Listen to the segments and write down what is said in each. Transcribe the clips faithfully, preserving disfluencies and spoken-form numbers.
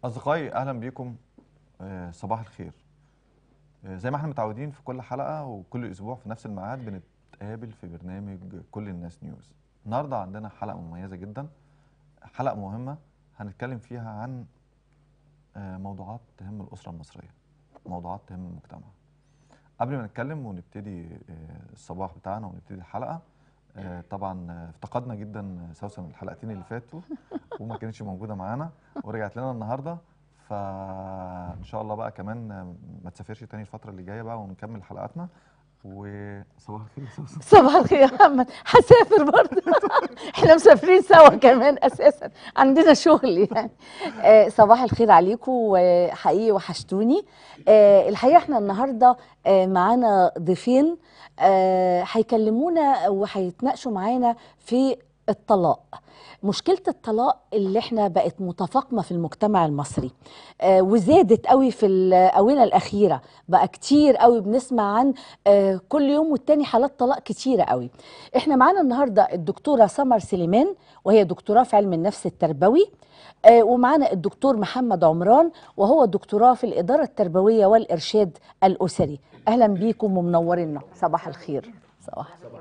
أصدقائي أهلا بيكم. آه، صباح الخير. آه، زي ما احنا متعودين في كل حلقة وكل أسبوع في نفس الميعاد بنتقابل في برنامج كل الناس نيوز. النهاردة عندنا حلقة مميزة جدا، حلقة مهمة هنتكلم فيها عن آه، موضوعات تهم الأسرة المصرية، موضوعات تهم المجتمع. قبل ما نتكلم ونبتدي آه، الصباح بتاعنا ونبتدي الحلقة، آه، طبعا آه، افتقدنا جدا سوسن الحلقتين اللي فاتوا وما كانتش موجودة معانا ورجعت لنا النهارده، فان شاء الله بقى كمان ما تسافرش تاني الفتره اللي جايه بقى ونكمل حلقاتنا. وصباح الخير يا سوسن. صباح الخير يا محمد، هسافر برضه. احنا مسافرين سوا كمان اساسا، عندنا شغل يعني. آه صباح الخير عليكم، وحقيقي وحشتوني. آه الحقيقه احنا النهارده آه معانا ضيفين آه هيكلمونا وهيتناقشوا معانا في الطلاق. مشكلة الطلاق اللي احنا بقت متفاقمة في المجتمع المصري، آه وزادت قوي في الآونة الأخيرة، بقى كتير قوي بنسمع عن آه كل يوم والتاني حالات طلاق كتيرة قوي. احنا معانا النهاردة الدكتورة سمر سليمان، وهي دكتوراه في علم النفس التربوي، آه ومعانا الدكتور محمد عمران، وهو دكتوراه في الإدارة التربوية والإرشاد الأسري. أهلا بيكم ومنورينا. صباح الخير. صباح الخير.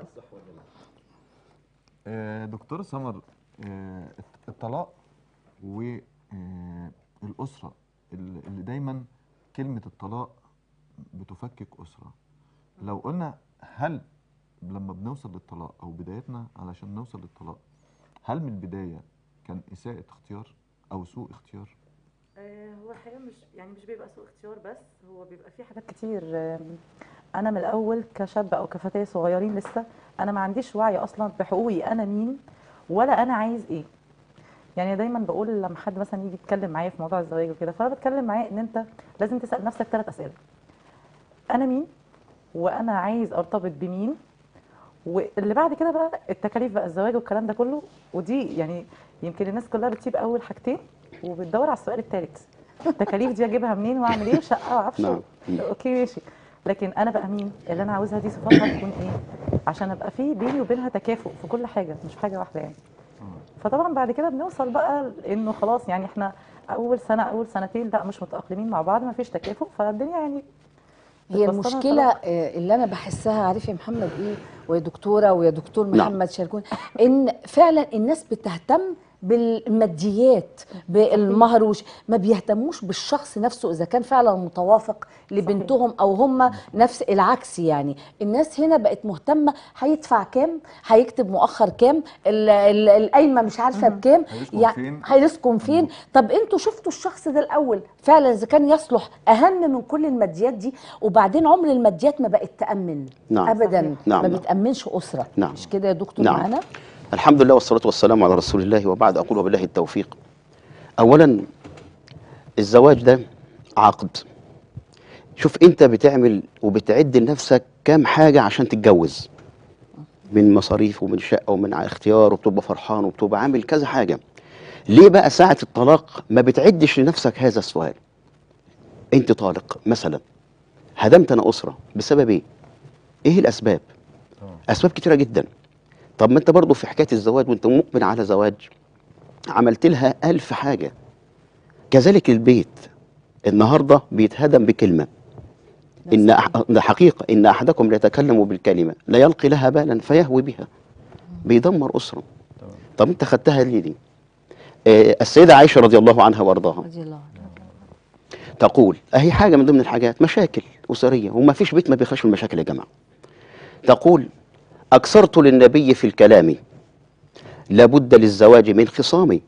آه، دكتورة سمر، آه، الطلاق والأسرة اللي دايما كلمة الطلاق بتفكك أسرة. لو قلنا هل لما بنوصل للطلاق أو بدايتنا علشان نوصل للطلاق، هل من البداية كان إساءة اختيار أو سوء اختيار؟ آه، هو الحقيقه مش يعني مش بيبقى سوء اختيار، بس هو بيبقى فيه حاجات كتير. آه، انا من الاول كشاب او كفتاه صغيرين لسه، انا ما عنديش وعي اصلا بحقوقي، انا مين ولا انا عايز ايه. يعني دايما بقول لما حد مثلا يجي يتكلم معايا في موضوع الزواج وكده، فانا بتكلم معاه ان انت لازم تسال نفسك ثلاث اسئله: انا مين، وانا عايز ارتبط بمين، واللي بعد كده بقى التكاليف بقى الزواج والكلام ده كله. ودي يعني يمكن الناس كلها بتسيب اول حاجتين وبتدور على السؤال الثالث: التكاليف دي اجيبها منين واعمل ايه، شقه وعفش. نعم. اوكي ماشي، لكن انا بقى مين اللي انا عاوزها، دي صفاتها تكون ايه عشان ابقى في بيني وبينها تكافؤ في كل حاجه، مش في حاجه واحده يعني. فطبعا بعد كده بنوصل بقى انه خلاص يعني احنا اول سنه اول سنتين لا مش متاقلمين مع بعض، ما فيش تكافؤ، فالدنيا يعني هي بتوصلها المشكلة طلاق. آه، اللي أنا بحسها، عارف يا محمد إيه ويا دكتورة ويا دكتور نعم. محمد شاركون، إن فعلا الناس بتهتم بالماديات، بالمهر، وش ما بيهتموش بالشخص نفسه إذا كان فعلا متوافق لبنتهم أو هم نفس العكس. يعني الناس هنا بقت مهتمة هيدفع كام، هيكتب مؤخر كام، ال- ال- القايمة مش عارفة بكام، هيسكن يعني فين؟ هيسكن فين. طب انتوا شفتوا الشخص ده الأول فعلا إذا كان يصلح، أهم من كل الماديات دي. وبعدين عمر الماديات ما بقت تأمن نعم. أبدا. نعم. ما نعم. بتأمنش أسرة. نعم. مش كده يا دكتور نعم. معانا؟ الحمد لله والصلاة والسلام على رسول الله، وبعد أقول وبالله التوفيق. أولا، الزواج ده عقد. شوف أنت بتعمل وبتعد لنفسك كام حاجة عشان تتجوز، من مصاريف ومن شقة ومن اختيار، وبتبقى فرحان وبتبقى عامل كذا حاجة. ليه بقى ساعة الطلاق ما بتعدش لنفسك هذا السؤال؟ أنت طالق مثلا، هدمت أنا أسرة بسبب إيه؟ إيه الأسباب؟ أسباب كتيرة جدا. طب ما انت برضه في حكايه الزواج وانت مقبل على زواج عملت لها ألف حاجه. كذلك البيت النهارده بيتهدم بكلمه. ان أح... ده حقيقه ان احدكم ليتكلم بالكلمه لا يلقي لها بالا فيهوي بها، بيدمر اسره. طب انت خدتها ليه دي؟ آه السيده عائشه رضي الله عنها وارضاها رضي الله عنها. تقول، اهي حاجه من ضمن الحاجات مشاكل اسريه، وما فيش بيت ما بيخلاش من المشاكل يا جماعه. تقول: اكثرت للنبي في الكلام لابد للزواج من خصام،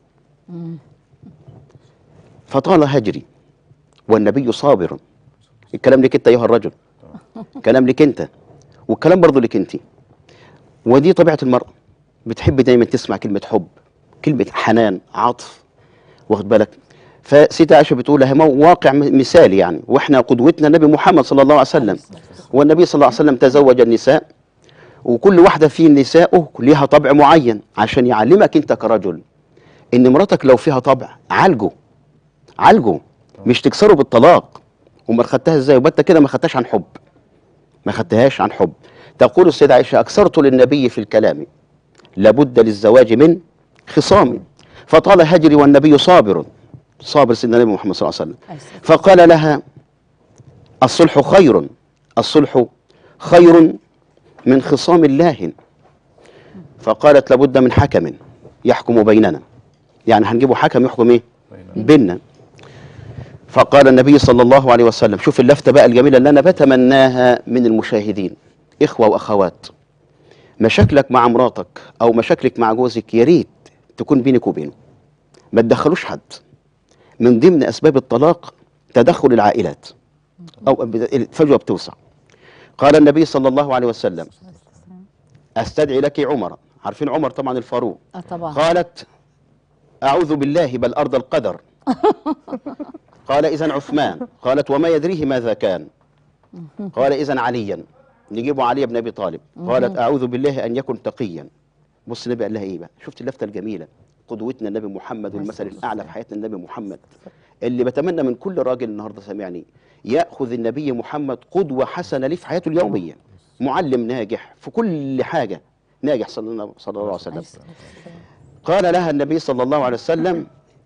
فطال هجري والنبي صابر. الكلام لك انت ايها الرجل، كلام لك انت، والكلام برضه لك انت. ودي طبيعه المرأة، بتحب دايما تسمع كلمه حب، كلمه حنان، عطف، واخد بالك. فسيدة عائشة بتقول لها واقع مثالي يعني، واحنا قدوتنا النبي محمد صلى الله عليه وسلم، والنبي صلى الله عليه وسلم تزوج النساء، وكل واحده في نسائه ليها طبع معين عشان يعلمك انت كرجل ان مراتك لو فيها طبع عالجه عالجه، مش تكسره بالطلاق. وما خدتها ازاي؟ وبقى انت كده ما خدتهاش عن حب، ما خدتهاش عن حب. تقول السيدة عائشة: اكثرت للنبي في الكلام لابد للزواج من خصام، فطال هجري والنبي صابر. صابر سيدنا النبي محمد صلى الله عليه وسلم. عليه الصلاة فقال لها الصلح خير، الصلح خير من خصام الله. فقالت لابد من حكم يحكم بيننا، يعني هنجيبه حكم يحكم ايه بيننا. فقال النبي صلى الله عليه وسلم، شوف اللفتة بقى الجميلة اللي أنا بتمناها من المشاهدين، إخوة وأخوات، مشاكلك مع مراتك أو مشاكلك مع جوزك يا ريت تكون بينك وبينه، ما تدخلوش حد. من ضمن أسباب الطلاق تدخل العائلات أو الفجوة بتوسع. قال النبي صلى الله عليه وسلم أستدعي لك عمر، عارفين عمر طبعا الفاروق. اه طبعا. قالت أعوذ بالله بل أرضى القدر. قال إذن عثمان. قالت وما يدريه ماذا كان. قال إذن عليا، نجيبه علي بن أبي طالب. قالت أعوذ بالله أن يكن تقيا. بص النبي قال لها إيه بقى؟ شفت اللفتة الجميلة، قدوتنا النبي محمد والمثل الأعلى في حياتنا النبي محمد، اللي بتمنى من كل راجل النهارده سامعني يأخذ النبي محمد قدوة حسنة ليه في حياته اليومية، معلم ناجح في كل حاجة، ناجح صلى الله صلى الله عليه وسلم. قال لها النبي صلى الله عليه وسلم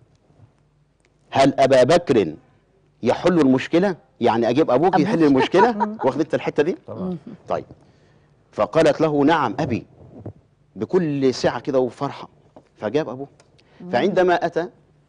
هل أبا بكر يحل المشكلة؟ يعني أجيب أبوك يحل المشكلة؟ واخد أنت الحتة دي؟ طبعا. طيب. فقالت له نعم أبي، بكل سعة كده وفرحة. فجاب أبوه. فعندما أتى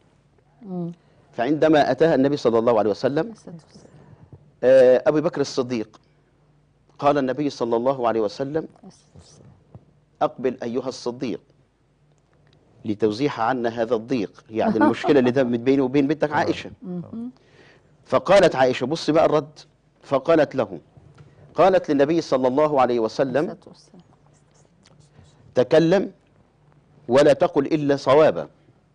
فعندما أتاها النبي صلى الله عليه وسلم آه أبي بكر الصديق، قال النبي صلى الله عليه وسلم أقبل أيها الصديق لتوزيح عنا هذا الضيق، يعني المشكلة اللي دمت بيني وبين بنتك عائشة. فقالت عائشة، بص بقى الرد، فقالت له، قالت للنبي صلى الله عليه وسلم تكلم ولا تقل إلا صوابا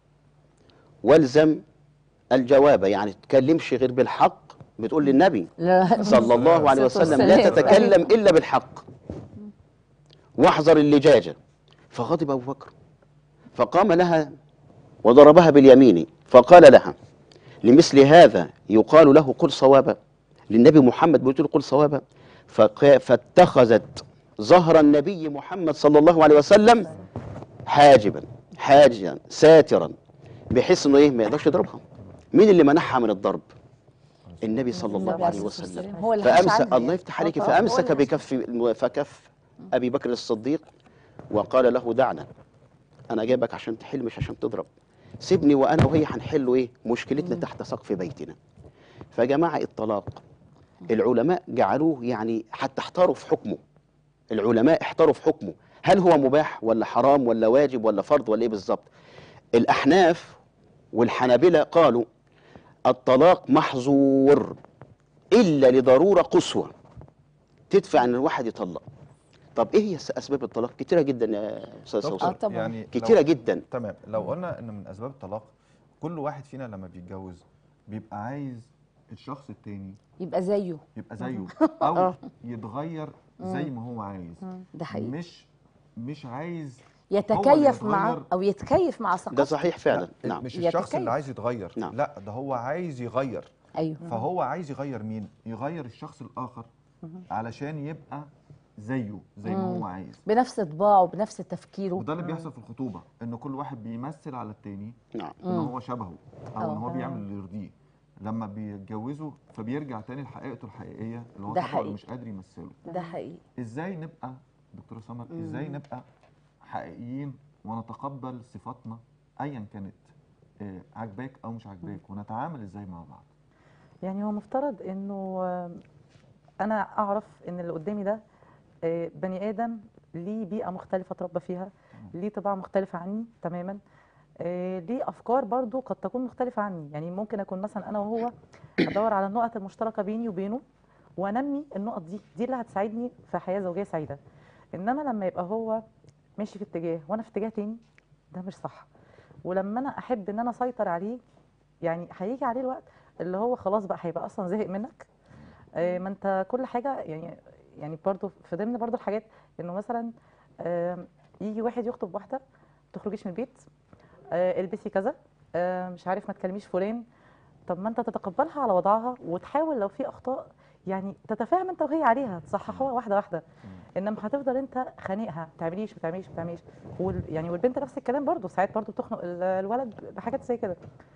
والزم الجواب، يعني تكلمش غير بالحق. بتقول للنبي لا. صلى الله عليه وسلم لا تتكلم إلا بالحق واحذر اللجاجة. فغضب أبو بكر فقام لها وضربها باليمين، فقال لها لمثل هذا يقال له قل صوابا، للنبي محمد بيقول له قل صوابا. فاتخذت ظهر النبي محمد صلى الله عليه وسلم حاجبا حاجيا ساترا، بحيث انه ايه ما يقدرش يضربها. مين اللي منعها من الضرب؟ النبي صلى الله عليه وسلم. هو اللي فامسك الله يفتح عليك، فامسك بكف فكف ابي بكر الصديق وقال له دعنا، انا جايبك عشان تحل مش عشان تضرب، سيبني وانا وهي هنحل ايه مشكلتنا تحت سقف بيتنا. فجماعه الطلاق العلماء جعلوه يعني حتى احتاروا في حكمه، العلماء احتاروا في حكمه، هل هو مباح ولا حرام ولا واجب ولا فرض ولا ايه بالظبط؟ الاحناف والحنابلة قالوا الطلاق محظور الا لضروره قصوى تدفع ان الواحد يطلق. طب ايه هي اسباب الطلاق؟ كتيره جدا يا استاذ دكتور، سوسن، طبعا. يعني كتيره لو- جدا. تمام. لو قلنا ان من اسباب الطلاق كل واحد فينا لما بيتجوز بيبقى عايز الشخص التاني يبقى زيه. يبقى زيه او يتغير زي ما هو عايز، ده حقيقي. مش مش عايز يتكيف هو معه يتغير. او يتكيف مع ده ثقافته. صحيح فعلا. لا، نعم. مش الشخص يتكيف. اللي عايز يتغير، نعم. لا ده هو عايز يغير. ايوه. فهو عايز يغير مين؟ يغير الشخص الاخر علشان يبقى زيه زي ما هو عايز. بنفس طباعه بنفس تفكيره. وده اللي بيحصل في الخطوبه، ان كل واحد بيمثل على التاني نعم. ان هو شبهه او ان هو أه. بيعمل اللي يرضيه. لما بيتجوزوا فبيرجع تاني لحقيقته الحقيقيه اللي هو ده طبعه حقيقي. مش قادر يمثله. ده حقيقي. ازاي نبقى دكتوره سمر، ازاي نبقى حقيقيين ونتقبل صفاتنا ايا كانت آه، عجباك او مش عجباك، ونتعامل ازاي مع بعض؟ يعني هو مفترض انه آه، انا اعرف ان اللي قدامي ده آه، بني ادم ليه بيئه مختلفه اتربى فيها، ليه طباع مختلفه عني تماما، آه، ليه افكار برضو قد تكون مختلفه عني. يعني ممكن اكون مثلا انا وهو ادور على النقط المشتركه بيني وبينه وانمي النقط دي دي اللي هتساعدني في حياه زوجيه سعيده. انما لما يبقى هو ماشي في اتجاه وانا في اتجاه تاني ده مش صح. ولما انا احب ان انا اسيطر عليه، يعني هيجي عليه الوقت اللي هو خلاص بقى هيبقى اصلا زهق منك. آه، ما انت كل حاجه يعني يعني برضو في ضمن برضو الحاجات انه مثلا آه، يجي واحد يخطب واحده ما تخرجيش من البيت، آه، البسي كذا، آه، مش عارف ما تكلميش فلان. طب ما انت تتقبلها على وضعها وتحاول لو في اخطاء يعني تتفاهم انت وهي عليها تصححوها واحده واحده. انما هتفضل انت خانقها ما تعمليش ما تعمليش ما تعمليش وال يعني والبنت نفس الكلام برضو، ساعات برضو بتخنق ال- الولد بحاجات زي كده.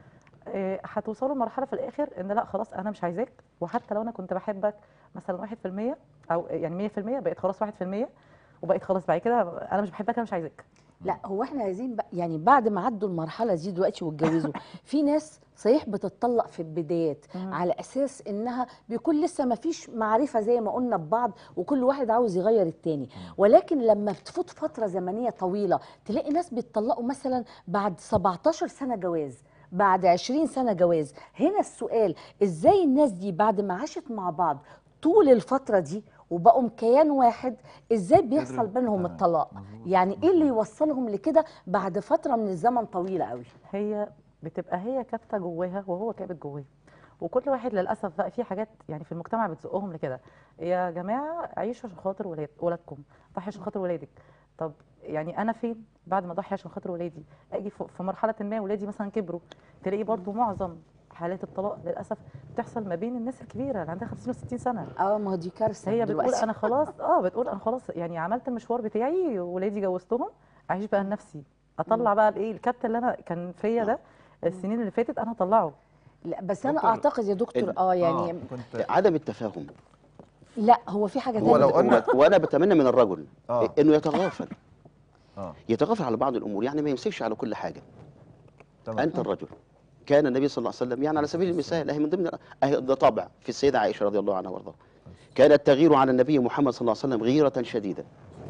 آه، هتوصلوا لمرحله في الاخر ان لا خلاص انا مش عايزاك، وحتى لو انا كنت بحبك مثلا واحد في المية او يعني مية في المية، بقيت خلاص واحد في المية، وبقيت خلاص بعد كده انا مش بحبك، انا مش عايزاك. لا هو احنا عايزين بقى يعني بعد ما عدوا المرحله دي دلوقتي واتجوزوا، في ناس صحيح بتتطلق في البدايات مم. على اساس انها بيكون لسه ما فيش معرفه زي ما قلنا ببعض، وكل واحد عاوز يغير التاني، ولكن لما بتفوت فتره زمنيه طويله تلاقي ناس بيتطلقوا مثلا بعد سبعتاشر سنه جواز، بعد عشرين سنه جواز. هنا السؤال، ازاي الناس دي بعد ما عاشت مع بعض طول الفتره دي وبقوا كيان واحد، ازاي بيحصل قدرت بينهم تتفاهم. الطلاق؟ مظبوط، يعني ايه اللي مظبوط. يوصلهم لكده بعد فتره من الزمن طويله قوي؟ هي بتبقى هي كابته جواها وهو كابت جواه، وكل واحد للاسف بقى في حاجات يعني في المجتمع بتزقهم لكده. يا جماعه عيشوا عشان خاطر ولاد ولادكم، ضحي عشان خاطر ولادك. طب يعني انا فين بعد ما اضحي عشان خاطر ولادي؟ اجي في في مرحله ما ولادي مثلا كبروا، تلاقي برضو معظم حالات الطلاق للاسف بتحصل ما بين الناس الكبيره اللي عندها خمسين وستين سنه. اه ما هو دي كارثه هي بتقول دلوقتي. انا خلاص اه بتقول انا خلاص يعني عملت المشوار بتاعي، ولادي جوزتهم، اعيش بقى لنفسي، اطلع بقى الايه الكابتن اللي انا كان فيا ده السنين اللي فاتت انا هطلعه. لا بس انا دكتور، اعتقد يا دكتور ال- اه اه يعني كنت عدم التفاهم. لا هو في حاجه هو تانية لو بقى. قلنا- و- وانا بتمنى من الرجل اه انه يتغافل، اه يتغافل على بعض الامور، يعني ما يمسكش على كل حاجه. تمام. انت الرجل، كان النبي صلى الله عليه وسلم يعني على سبيل المثال، اهي من ضمن اهي ده طبع في السيده عائشه رضي الله عنها وارضاها، كانت تغير على النبي محمد صلى الله عليه وسلم غيره شديده.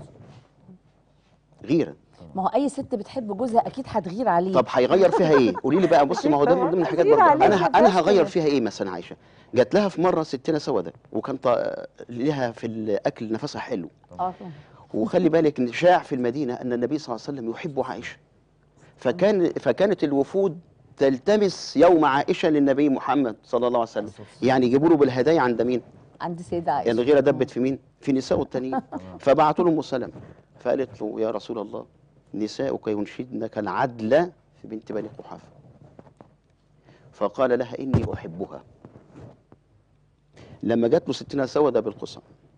غيره. ما هو اي ست بتحب جوزها اكيد هتغير عليه. طب هيغير فيها ايه؟ قولي لي بقى، بصي ما هو ده من ضمن الحاجات غير برضه. عليه انا ما ه- انا فيهاش هغير كده. فيها ايه مثلا؟ عائشه جات لها في مره ستنا سوده، وكان ط- لها في الاكل نفسها حلو، اه وخلي بالك ان شاع في المدينه ان النبي صلى الله عليه وسلم يحب عائشه، فكان فكانت الوفود تلتمس يوم عائشه للنبي محمد صلى الله عليه وسلم، يعني يجيبوا له بالهدايا عند مين؟ عند سيدة عائشه. يعني الغيره دبت في مين؟ في نساء التانيين. فبعتوا له ام سلمة، فقالت له يا رسول الله نساؤك ينشدنك العدل في بنت بني قحافه، فقال لها اني احبها. لما جات له ستنا سوده بالقصه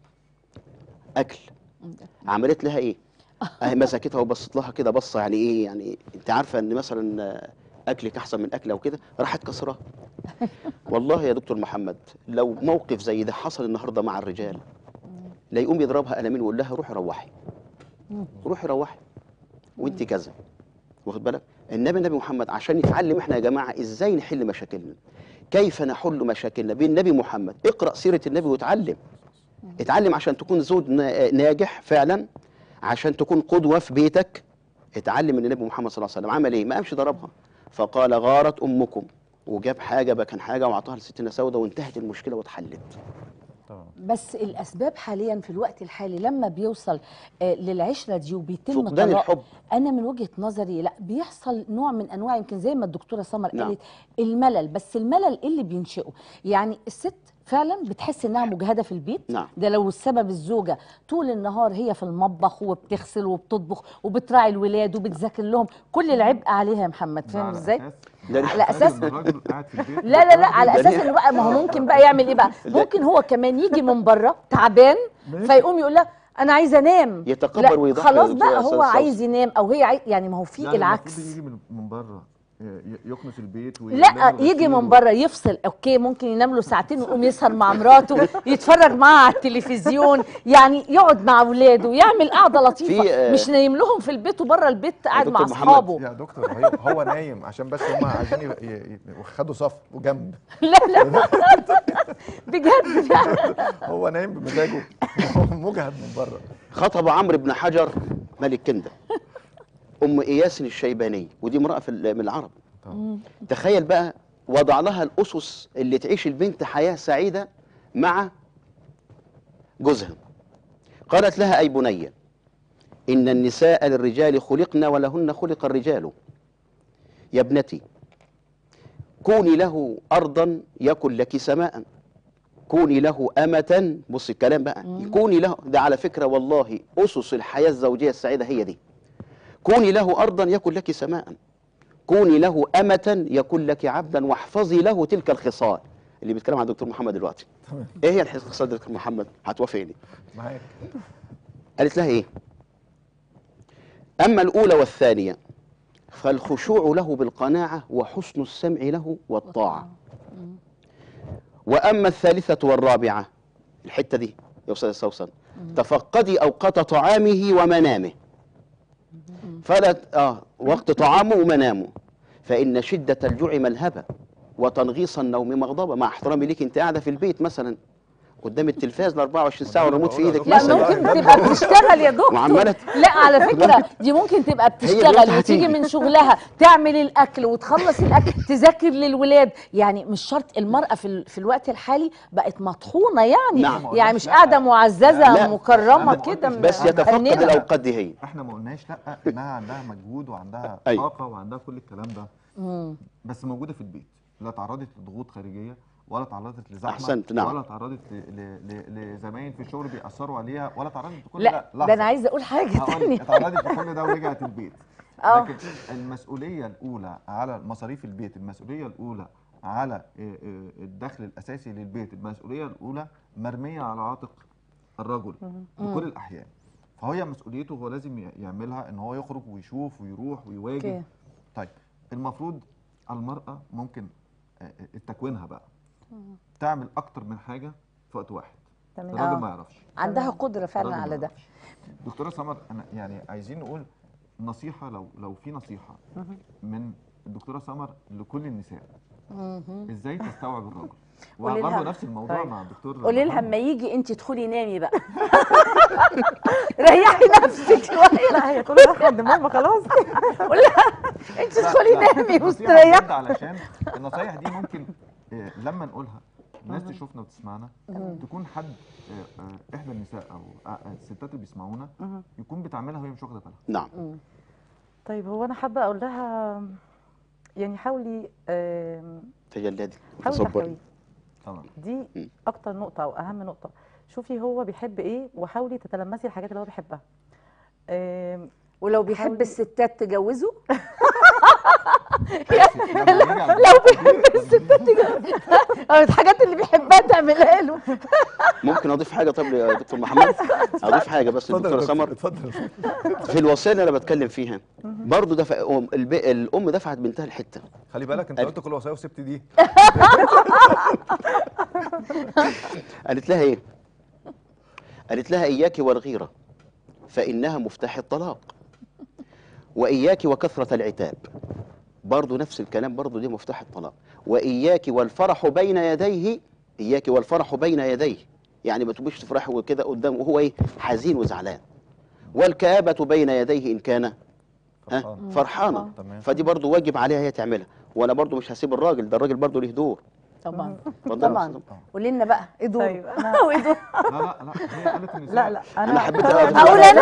اكل، عملت لها ايه؟ اهي مسكتها وبصت لها كده بصه، يعني ايه يعني؟ انت عارفه ان مثلا آه، اكلك احسن من اكله وكده، راحت كسرها. والله يا دكتور محمد لو موقف زي ده حصل النهارده مع الرجال، لا يقوم يضربها قلمين ويقول لها روحي روحي، روحي روحي وانت كذا، واخد بالك؟ النبي النبي محمد عشان يتعلم احنا يا جماعه ازاي نحل مشاكلنا، كيف نحل مشاكلنا بالنبي محمد. اقرا سيره النبي واتعلم، اتعلم عشان تكون زوج نا- ناجح فعلا، عشان تكون قدوه في بيتك. اتعلم من النبي محمد صلى الله عليه وسلم عمل ايه؟ ما قامش ضربها، فقال غارت امكم، وجاب حاجه بكن حاجه واعطاها لستنا سوده، وانتهت المشكله واتحلت. تمام. بس الاسباب حاليا في الوقت الحالي لما بيوصل آه للعشره دي وبيتم فقدان طلاق، الحب. انا من وجهه نظري لا بيحصل نوع من انواع، يمكن زي ما الدكتوره سمر نعم. قالت الملل، بس الملل اللي بينشئه يعني الست فعلا بتحس انها مجهده في البيت. نعم. ده لو السبب الزوجه طول النهار هي في المطبخ وبتغسل وبتطبخ وبتراعي الولاد وبتذاكر لهم، كل العبء عليها يا محمد، ده فاهم على ازاي؟ أساس- ده على اساس ان الراجل قاعد في البيت لا لا لا على ده اساس ليه؟ انه بقى ما هو ممكن بقى يعمل ايه بقى؟ ممكن هو كمان يجي من بره تعبان فيقوم يقول لها انا عايز انام. يتكبر لا ويضحي خلاص يا دكتور بقى أستاذ هو صوص. عايز ينام او هي عايز، يعني ما هو في يعني العكس. المفروض يجي من من بره ي- يكنس البيت لا يجي من بره يفصل، اوكي ممكن ينام له ساعتين ويقوم يسهر مع مراته يتفرج معاها على التلفزيون، يعني يقعد مع اولاده يعمل قعده في، لطيفه، آه، مش نايم لهم في البيت وبره البيت قاعد مع دكتور محمد، اصحابه. يا دكتور هو, هو نايم عشان بس هم عايزين ي- ي- ي- خدوا صف وجنب. لا لا بجد يعني. هو نايم بمزاجه هو مجهد من بره. خطب عمرو بن حجر ملك كندة ام اياس الشيباني، ودي امراه في ال- من العرب. طبعا. تخيل بقى، وضع لها الاسس اللي تعيش البنت حياه سعيده مع جوزها. قالت لها اي بني ان النساء للرجال خلقن ولهن خلق الرجال، يا ابنتي كوني له ارضا يكن لك سماء، كوني له أمة. بص الكلام بقى، كوني له، ده على فكرة والله أسس الحياة الزوجية السعيدة هي دي. كوني له أرضا يكن لك سماء، كوني له أمة يكن لك عبدا، واحفظي له تلك الخصال اللي بيتكلم عن الدكتور محمد دلوقتي. تمام. ايه هي الخصال دكتور محمد؟ هتوافقني؟ معاك. قالت لها ايه؟ أما الأولى والثانية فالخشوع له بالقناعة وحسن السمع له والطاعة. وأما الثالثة والرابعة، الحتة دي يا أستاذ سوسن، تفقدي أوقات طعامه ومنامه، فلا آه وقت طعامه ومنامه، فإن شدة الجوع ملهبة وتنغيص النوم مغضبة. مع احترامي ليك، أنت قاعدة في البيت مثلا قدام التلفاز ال أربعة وعشرين ساعة والريموت في إيدك لا مثلا، ممكن تبقى بتشتغل يا دكتور. وعمالة لا على فكره دي ممكن تبقى بتشتغل دلوقتي وتيجي هتيجي. من شغلها تعمل الاكل وتخلص الاكل تذاكر للولاد. يعني مش شرط المراه في ال... في الوقت الحالي بقت مطحونه يعني. نعم. يعني مش لا. قاعده معززه لا. مكرمه أنا ما كده قلتش بس لا. يتفقد مهنية. الأوقات دي هي. احنا ما قلناش لا انها عندها مجهود وعندها أيوة. طاقه وعندها كل الكلام ده، مم. بس موجوده في البيت، لا تعرضت لضغوط خارجيه ولا تعرضت لزحمه أحسنت، نعم. ولا تعرضت ل- ل- ل- لزمايل في الشغل بيأثروا عليها ولا تعرضت لكل لا ده. ده انا لحظة. عايزه اقول حاجه هقول لك، تانية. اتعرضت لكل ده ورجعت البيت. اه. لكن المسؤوليه الاولى على مصاريف البيت، المسؤوليه الاولى على آه، آه، الدخل الاساسي للبيت، المسؤوليه الاولى مرميه على عاتق الرجل بكل الاحيان. فهي مسؤوليته هو لازم ي- يعملها، ان هو يخرج ويشوف ويروح ويواجه. اوكي. طيب المفروض المراه ممكن آه، آه، تكوينها بقى تعمل اكتر من حاجه في وقت واحد. تمام. الراجل آه. ما يعرفش. عندها قدره فعلا الراجل ما على ده. يعرفش. دكتوره سمر، انا يعني عايزين نقول نصيحه، لو لو في نصيحه من الدكتوره سمر لكل النساء ازاي تستوعب الراجل. قولي لها. وبرضه نفس الموضوع طيب. مع الدكتور قولي لها محمد. اما يجي انت ادخلي نامي بقى. ريحي نفسك شويه. لا هي تقول احمد ماما خلاص. قولي لها انت لا، ادخلي لا، نامي نصيحة واستريحي. بجد، علشان النصايح دي ممكن آه، لما نقولها الناس تشوفنا وتسمعنا، تكون حد آه، آه، احدى النساء او آه، آه، الستات اللي بيسمعونا يكون بتعملها وهي مش واخده بالها. نعم. طيب هو انا حابه اقول لها يعني حاولي آم، تجلدي حاولي تصبري. تحتويه. طبعا. دي مم. اكتر نقطه او اهم نقطه. شوفي هو بيحب ايه وحاولي تتلمسي الحاجات اللي هو بيحبها. آم، ولو بيحب حاولي- الستات تجوزه. لو بيحب الستات تجوزه. أو الحاجات اللي بيحبها تعملها له. ممكن اضيف حاجه؟ طب يا دكتور محمد اضيف حاجه بس للدكتوره سمر اتفضل. في الوصيه اللي انا بتكلم فيها. برضه دفع أم- الب- الام دفعت بنتها الحته. خلي بالك انت قلت كل وصايا وسبت دي. قالت لها ايه؟ قالت لها اياك والغيره فانها مفتاح الطلاق، واياك وكثره العتاب، برضه نفس الكلام، برضه دي مفتاح الطلاق. واياك والفرح بين يديه، اياك والفرح بين يديه، يعني ما تبقيش تفرحي وكده قدامه وهو ايه حزين وزعلان. والكآبة بين يديه ان كان ها فرحان. فرحانا. تمام. فدي برضه واجب عليها هي تعملها. وانا برضه مش هسيب الراجل ده، الراجل برضه ليه دور. طبعا اتفضل يا طبعا. أستاذ. قولي لنا بقى ايه دوره؟ طيب انا وايه دوره؟ لا لا لا، هي قالت النساء. لا لا انا انا حبيت اقول انا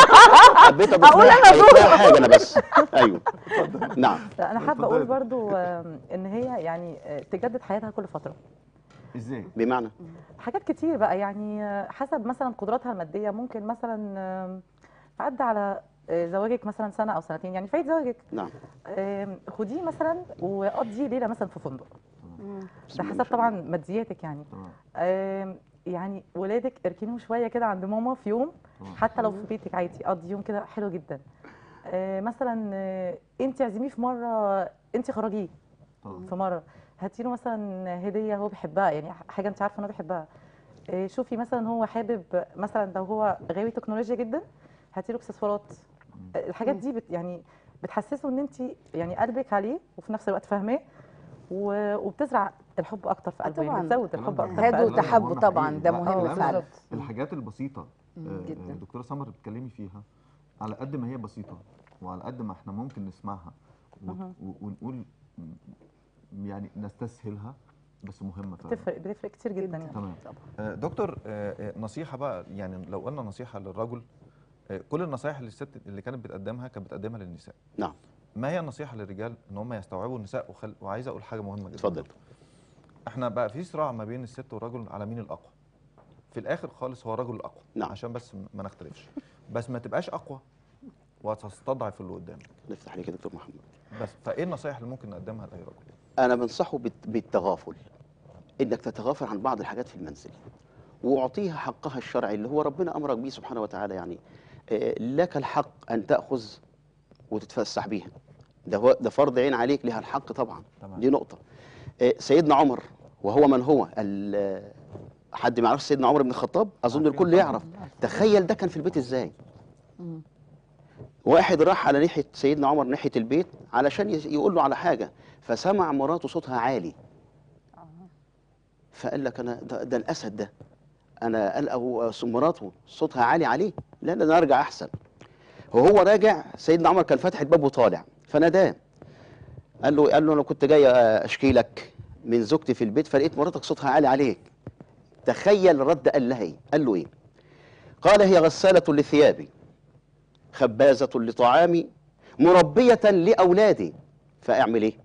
حبيت اضيف أقول لها أنا أضيف لها حاجه انا بس. ايوه نعم. لا انا حابه اتفضلي. اقول برضو آم، ان هي يعني آه، تجدد حياتها كل فتره. ازاي؟ بمعنى حاجات كتير بقى يعني آه، حسب مثلا قدراتها الماديه. ممكن مثلا آم، تعدي على آه، زواجك مثلا سنه او سنتين، يعني فايت زواجك نعم. آم، خديه مثلا وقضي ليله مثلا في فندق. بسم ده الله حسب ما شاء طبعا الله. مادياتك يعني. تمام. آم، يعني ولادك اركنوا شويه كده عند ماما في يوم، تمام. حتى لو في بيتك عادي قضي يوم كده حلو جدا. آه، مثلا آه، انت عزميه في مره، انت خرجيه تمام. في مره، هاتي له مثلا هديه هو بيحبها، يعني حاجه انت عارفه ان هو بيحبها. آه، شوفي مثلا هو حابب مثلا لو هو غاوي تكنولوجيا جدا، هاتي له اكسسوارات. آه، الحاجات دي بت يعني بتحسسه ان انت يعني قلبك عليه وفي نفس الوقت فاهماه، و- وبتزرع الحب اكتر في قلبه، طبعاً. يعني بتزود الكلام الحب ده- اكتر في هادوا الكلام قلبه. ده وتحبوا مهم طبعاً، حقيقي. ده لا، مهم الكلام ده فعلا. الحاجات البسيطة آه، جداً. آه، دكتورة سمر بتتكلمي فيها، على قد ما هي بسيطة وعلى قد ما احنا ممكن نسمعها وت- و- ونقول م- يعني نستسهلها، بس مهمة فعلا. بتفرق بتفرق كتير جدا يعني. تمام. آه، دكتور، آه، آه، نصيحة بقى، يعني لو قلنا نصيحة للرجل، آه، كل النصايح اللي الست اللي كانت بتقدمها كانت بتقدمها للنساء. نعم. ما هي النصيحة للرجال ان هم يستوعبوا النساء؟ وخل... وعايز اقول حاجة مهمة جدا. اتفضل. احنا بقى في صراع ما بين الست والرجل على مين الاقوى. في الاخر خالص هو الرجل الاقوى. نعم. عشان بس ما نختلفش، بس ما تبقاش اقوى وتستضعف اللي قدامك. نفتح عليك يا دكتور محمد. بس فايه النصايح اللي ممكن نقدمها لاي رجل؟ انا بنصحه بالت- بالتغافل، انك تتغافل عن بعض الحاجات في المنزل واعطيها حقها الشرعي اللي هو ربنا امرك به سبحانه وتعالى. يعني آه، لك الحق ان تاخذ وتتفسح بيها، ده هو ده فرض عين عليك، لها الحق طبعا. تمام. دي نقطه. آه، سيدنا عمر، وهو من هو ال- حد ما يعرفش سيدنا عمر بن الخطاب؟ اظن عارفين الكل طبعاً. يعرف. تخيل ده كان في البيت ازاي. مم. واحد راح على ناحيه سيدنا عمر ناحيه البيت علشان يس- يقول له على حاجه، فسمع مراته صوتها عالي، فقال لك انا ده, ده الاسد ده، انا قال أو مراته صوتها عالي عليه، لا لا انا ارجع احسن. وهو راجع سيدنا عمر كان فاتح الباب وطالع، فناداه قال له قال له انا كنت جاي اشكي لك من زوجتي في البيت، فلقيت مراتك صوتها عالي عليك. تخيل رد قال لها ايه؟ قال له ايه؟ قال هي غسالة لثيابي، خبازة لطعامي، مربية لأولادي، فأعمل إيه؟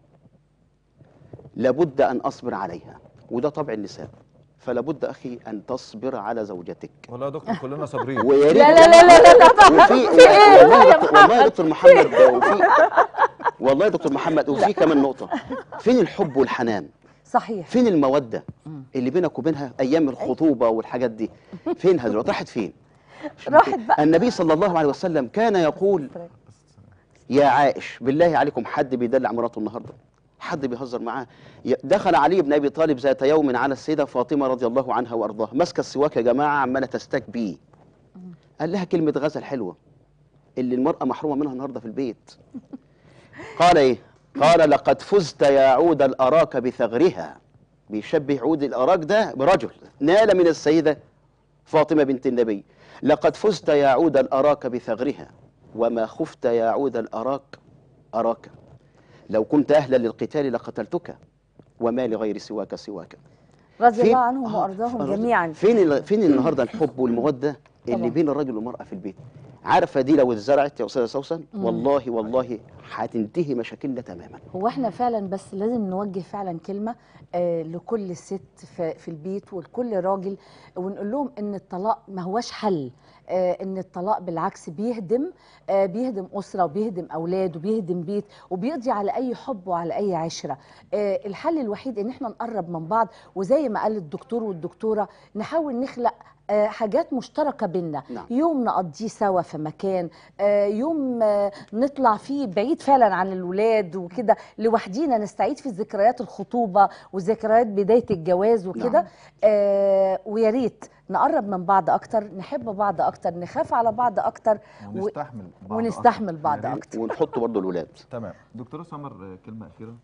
لابد أن أصبر عليها، وده طبع النساء، فلا بد أخي أن تصبر على زوجتك. والله يا دكتور كلنا صابرين. ويا ريت لا لا لا لا لا لا وفي والله يا دكتور- والله يا دكتور محمد وفي والله يا دكتور محمد وفي كمان نقطة، فين الحب والحنان؟ صحيح. فين المودة اللي بينك وبينها أيام الخطوبة والحاجات دي؟ فينها دلوقتي؟ راحت فين؟ راحت بقى. النبي صلى الله عليه وسلم كان يقول يا عائش، بالله عليكم حد بيدلع مراته النهارده؟ حد بيهزر معاه؟ ي- دخل علي بن ابي طالب ذات يوم على السيده فاطمه رضي الله عنها وارضاها، ماسكه السواك يا جماعه عماله تستك بيه. قال لها كلمه غزل حلوه اللي المراه محرومه منها النهارده في البيت. قال ايه؟ قال لقد فزت يا عود الاراك بثغرها. بيشبه عود الاراك ده برجل نال من السيده فاطمه بنت النبي. لقد فزت يا عود الاراك بثغرها، وما خفت يا عود الاراك اراك. لو كنت اهلا للقتال لقتلتك، وما لغير سواك سواك. رضي فين- الله عنهم آه، وارضاهم الرجل- جميعا. فين ال- فين النهارده الحب والموده اللي طبعاً. بين الرجل والمراه في البيت؟ عارفه دي لو اتزرعت يا استاذه سوسن والله والله هتنتهي مشاكلنا تماما. هو احنا فعلا بس لازم نوجه فعلا كلمه آه لكل ست في, في البيت ولكل راجل، ونقول لهم ان الطلاق ما هوش حل. آه ان الطلاق بالعكس بيهدم آه بيهدم اسره وبيهدم اولاد وبيهدم بيت وبيقضي على اي حب وعلى اي عشره. آه الحل الوحيد ان احنا نقرب من بعض، وزي ما قال الدكتور والدكتوره نحاول نخلق آه، حاجات مشتركة بينا. نعم. يوم نقضيه سوا في مكان، آه، يوم آه، نطلع فيه بعيد فعلا عن الولاد وكده لوحدينا، نستعيد في ذكريات الخطوبة وذكريات بداية الجواز وكده. نعم. آه، ويا ريت نقرب من بعض أكتر، نحب بعض أكتر، نخاف على بعض أكتر و- ونستحمل بعض ونستحمل أكتر. بعض يا ريت. أكتر. ونحط برضه الولاد. تمام. دكتورة سمر، آه، كلمة أخيرة.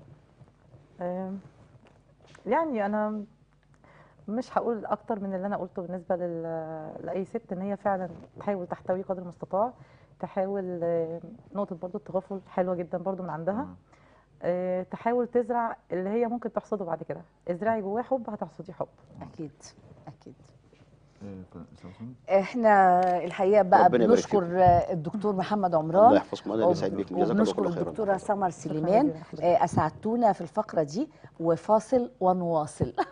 آم، يعني انا مش هقول اكتر من اللي انا قلته بالنسبه لل... لاي ست، ان هي فعلا تحاول تحتوي قدر المستطاع، تحاول آه، نقطه برضو التغافل حلوه جدا برضو من عندها. تمام. آه، تحاول تزرع اللي هي ممكن تحصده بعد كده. ازرعي جواه حب هتحصدي حب. أكيد أكيد. آه، ف- سوسن. احنا الحقيقه بقى ربنا يبارك بنشكر الدكتور محمد الله عمران، يحفظكم، انا اللي سعيد بكم، جزاك الله وبنشكر كل خير. الدكتوره سمر سليمان. جزيلا حضرتك. آه، اسعدتونا في الفقره دي، وفاصل ونواصل.